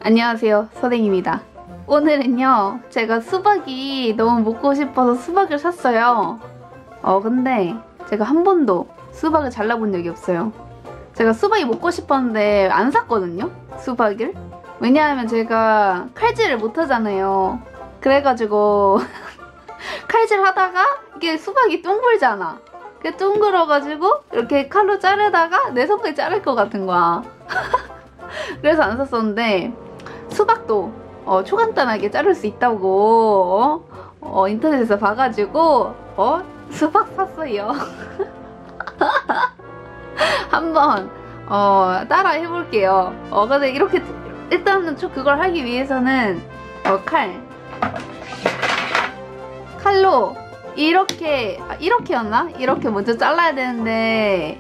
안녕하세요, 선생님입니다. 오늘은요, 제가 수박이 너무 먹고 싶어서 수박을 샀어요. 근데 제가 한 번도 수박을 잘라본 적이 없어요. 제가 수박이 먹고 싶었는데 안 샀거든요, 수박을. 왜냐하면 제가 칼질을 못하잖아요. 그래가지고 칼질 하다가 이게 수박이 둥글잖아. 그게 둥글어가지고 이렇게 칼로 자르다가 내 손까지 자를 것 같은 거야. 그래서 안 샀었는데 수박도 초간단하게 자를 수 있다고 인터넷에서 봐가지고 수박 샀어요. 한번 따라 해볼게요. 근데 이렇게 일단은 그걸 하기 위해서는 칼로 이렇게였나? 이렇게 먼저 잘라야 되는데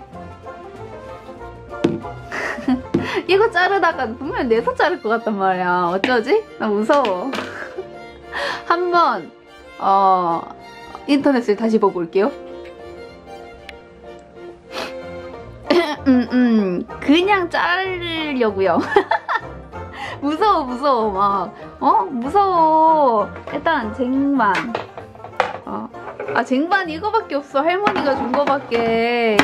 이거 자르다가 분명 내 손 자를 것 같단 말이야. 어쩌지? 나 무서워. 한번 인터넷을 다시 보고 올게요. 그냥 자르려고요. 무서워 막 무서워. 일단 쟁반. 쟁반 이거밖에 없어. 할머니가 준 거밖에.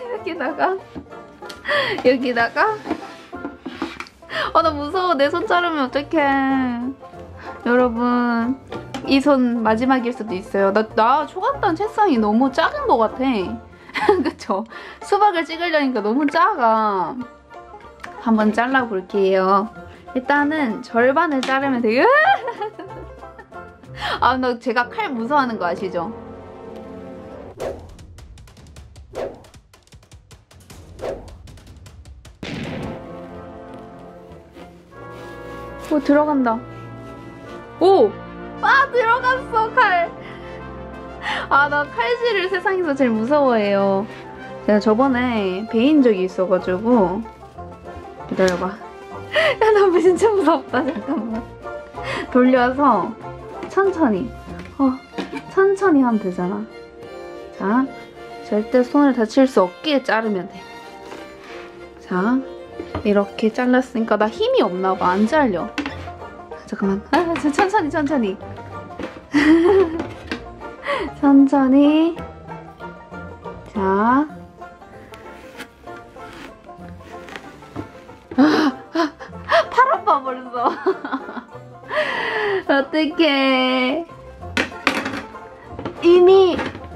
여기다가 나 무서워. 내 손 자르면 어떡해. 여러분, 이 손 마지막일 수도 있어요. 나 초간단 책상이 너무 작은 것 같아. 그쵸? 수박을 찍으려니까 너무 작아. 한번 잘라볼게요. 일단은 절반을 자르면 돼요. 나 제가 칼 무서워하는 거 아시죠? 들어간다. 들어갔어, 칼. 나 칼질을 세상에서 제일 무서워해요. 제가 저번에 베인 적이 있어가지고. 기다려봐. 야, 나 진짜 무섭다. 잠깐만. 돌려서 천천히. 천천히 하면 되잖아. 자, 절대 손을 다칠 수 없게 자르면 돼. 자, 이렇게 잘랐으니까 나 힘이 없나봐. 안 잘려. 잠깐만. 천천히. 천천히. 자. 팔 아파 벌써. 어떡해. 이미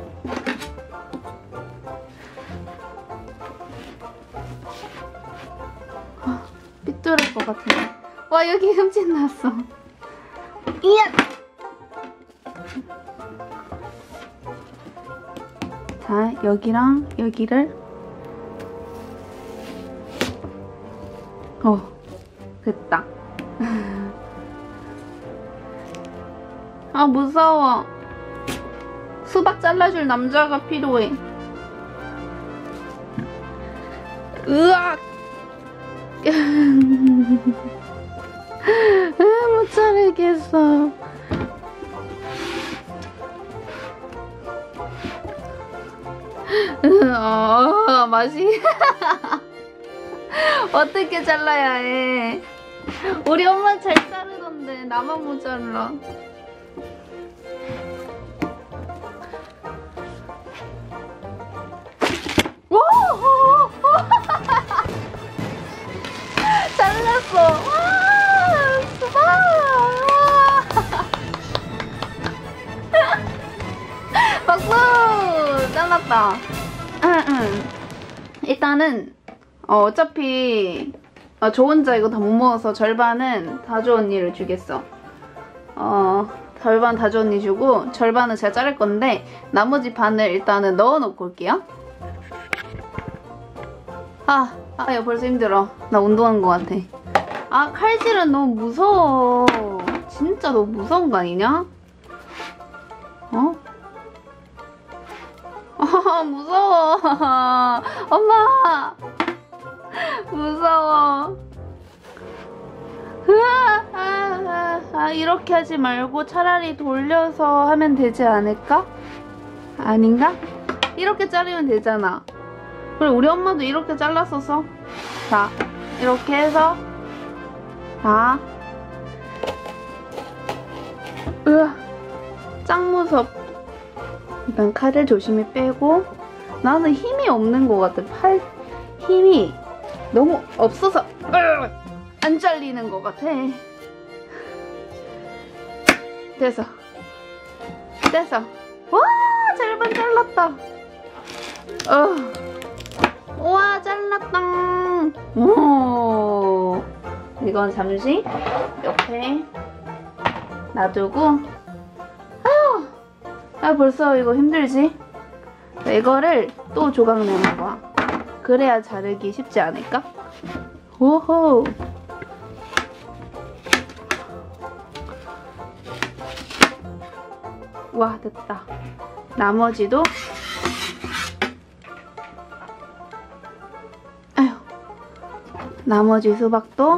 삐뚤을 것 같은데. 와, 여기 흠집 났어. 이야! 자, 여기랑 여기를 됐다. 무서워. 수박 잘라줄 남자가 필요해. 으악! 못 자르겠어. 맛이 어떻게 잘라야 해? 우리 엄마 잘 자르던데 나만 못 잘라. 잘랐어. 박수! 잘랐다. 일단은 어차피 저 혼자 이거 다 못 먹어서 절반은 다주 언니를 주겠어. 절반 다주 언니 주고 절반은 제가 자를 건데 나머지 반을 일단은 넣어놓고 올게요. 야, 벌써 힘들어. 나 운동한 것 같아. 칼질은 너무 무서워. 진짜 너무 무서운 거 아니냐? 무서워. 엄마, 무서워. 이렇게 하지 말고 차라리 돌려서 하면 되지 않을까? 아닌가? 이렇게 자르면 되잖아. 그래, 우리 엄마도 이렇게 잘랐었어. 자, 이렇게 해서 자, 으아, 짱 무섭. 일단 칼을 조심히 빼고. 나는 힘이 없는 것 같아. 팔 힘이 너무 없어서 안 잘리는 것 같아. 됐어. 됐어. 와, 절반 잘랐다. 와, 잘랐다. 오, 이건 잠시 옆에 놔두고. 벌써 이거 힘들지? 이거를 또 조각 내는 거야. 그래야 자르기 쉽지 않을까? 오호. 와, 됐다. 나머지도. 아휴. 나머지 수박도.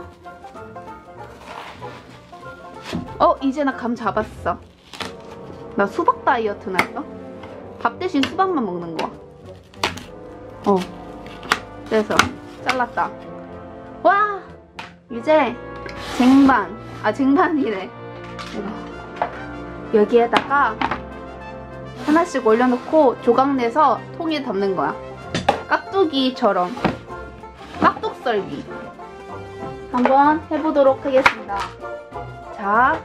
이제 나 감 잡았어. 나 수박 다이어트 날까? 밥 대신 수박만 먹는 거야. 그래서 잘랐다. 와, 이제 쟁반. 쟁반이래. 여기에다가 하나씩 올려놓고 조각 내서 통에 담는 거야. 깍두기처럼. 깍둑썰기. 한번 해보도록 하겠습니다. 자,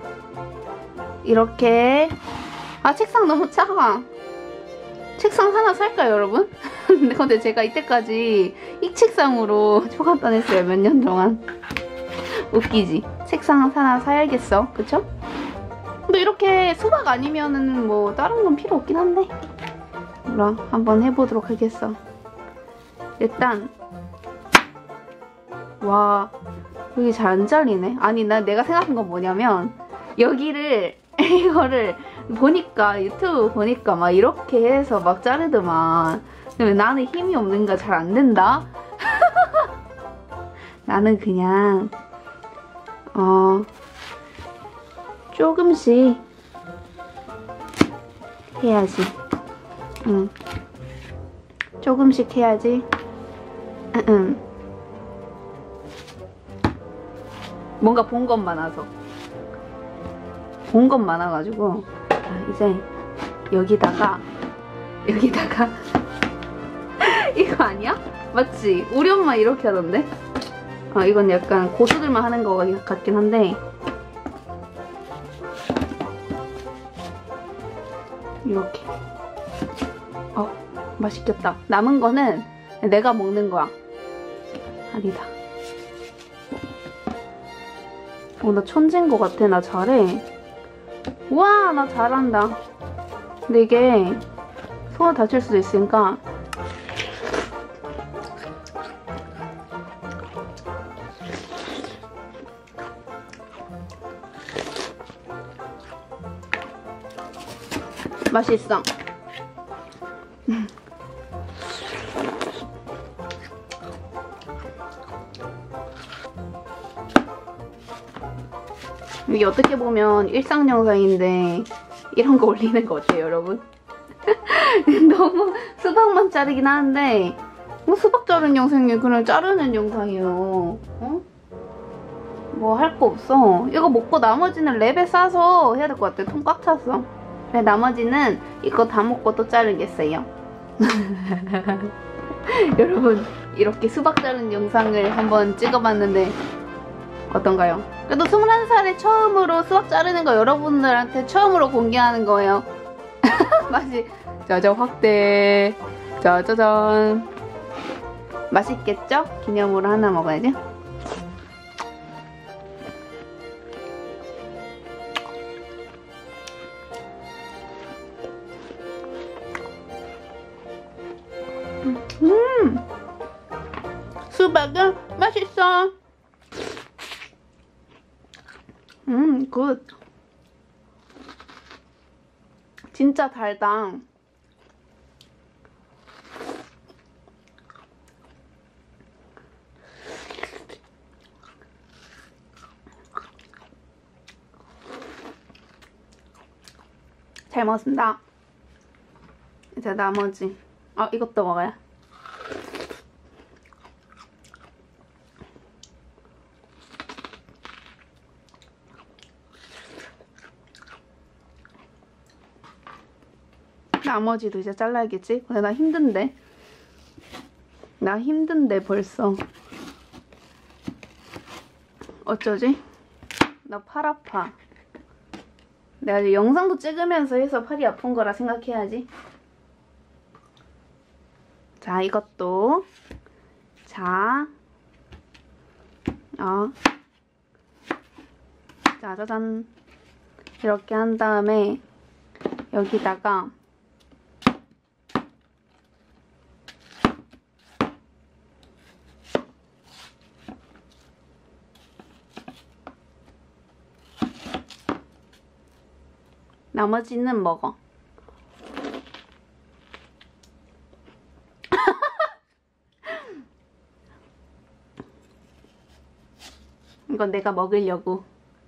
이렇게. 책상 너무 작아. 책상 하나 살까요, 여러분? 근데 제가 이때까지 이 책상으로 초간단 했어요, 몇 년 동안. 웃기지? 책상 하나 사야겠어, 그쵸? 근데 이렇게 수박 아니면은 뭐 다른 건 필요 없긴 한데. 그럼 한번 해보도록 하겠어. 일단. 와, 여기 잘 안 잘리네. 아니, 내가 생각한 건 뭐냐면, 여기를 이거를 보니까, 유튜브 보니까 막 이렇게 해서 막 자르더만. 근데 나는 힘이 없는가 잘 안 된다? 나는 그냥 조금씩 해야지. 조금씩 해야지. 뭔가 본 것 많아서. 본 것 많아가지고. 이제 여기다가 이거 아니야? 맞지? 우리 엄마 이렇게 하던데? 이건 약간 고수들만 하는 거 같긴 한데, 이렇게. 맛있겠다. 남은 거는 내가 먹는 거야. 아니다. 나 천재인 것 같아. 나 잘해. 우와, 나 잘한다. 근데 이게 손을 다칠 수도 있으니까. 맛있어. 이게 어떻게 보면 일상 영상인데 이런 거 올리는 거 어때요, 여러분? 너무 수박만 자르긴 하는데 수박 자르는 영상이 그냥 자르는 영상이에요. 뭐 할 거 없어. 이거 먹고 나머지는 랩에 싸서 해야 될 것 같아. 통 꽉 찼어. 그래, 나머지는 이거 다 먹고 또 자르겠어요. 여러분, 이렇게 수박 자르는 영상을 한번 찍어봤는데 어떤가요? 그래도 21살에 처음으로 수박 자르는 거 여러분들한테 처음으로 공개하는 거예요. 맛이 짜잔 확대. 짜자잔. 맛있겠죠? 기념으로 하나 먹어야지. 수박은 맛있어. 굿. 진짜 달다. 잘 먹었습니다. 이제 나머지. 이것도 먹어요. 나머지도 이제 잘라야겠지? 근데 나 힘든데. 나 힘든데 벌써. 어쩌지? 나 팔 아파. 내가 이제 영상도 찍으면서 해서 팔이 아픈 거라 생각해야지. 자, 이것도. 자. 짜자잔. 이렇게 한 다음에 여기다가 나머지는 먹어. 이건 내가 먹으려고.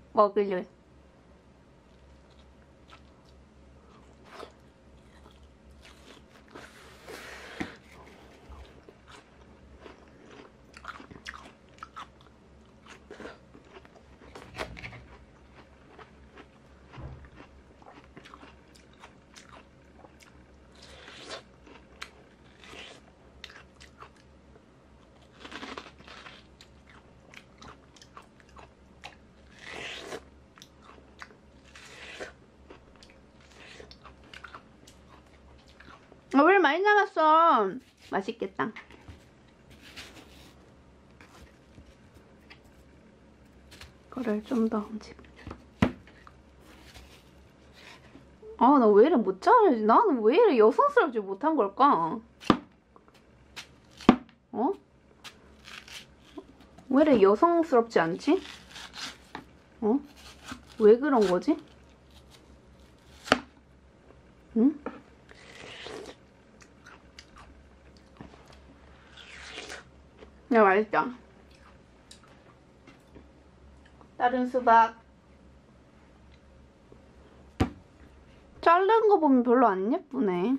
왜 많이 남았어? 맛있겠다. 이거를 좀 더 얹지. 나 왜 이래 못 자르지? 나는 왜 이래 여성스럽지 못한 걸까? 왜 이래 여성스럽지 않지? 왜 그런 거지? 응? 야, 맛있다. 다른 수박. 자른 거 보면 별로 안 예쁘네.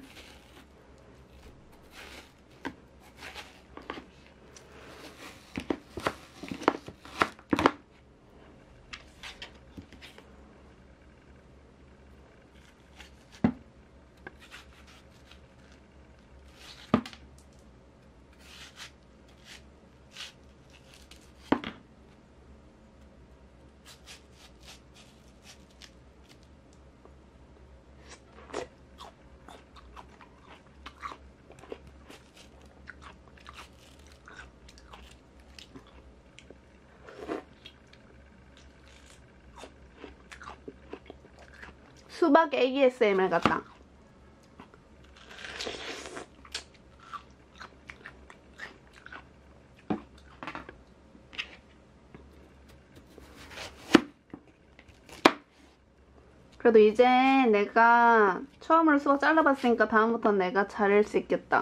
수박 ASMR 같다. 그래도 이제 내가 처음으로 수박 잘라봤으니까 다음부터는 내가 자를 수 있겠다.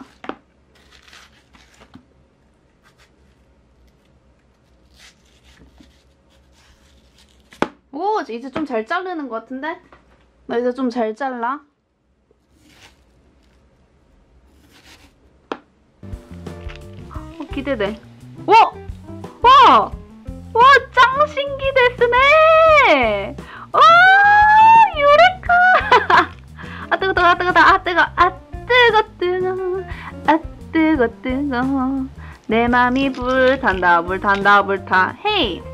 오, 이제 좀 잘 자르는 것 같은데? 나 이제 좀 잘 잘라. 기대돼. 와! 와! 와, 짱 신기 데스네! 와, 유레카! 아, 뜨거, 뜨거, 뜨거, 아, 뜨거, 아, 뜨거, 뜨거, 아, 뜨거, 뜨거. 내 맘이 불탄다, 불탄다, 불타. 헤이!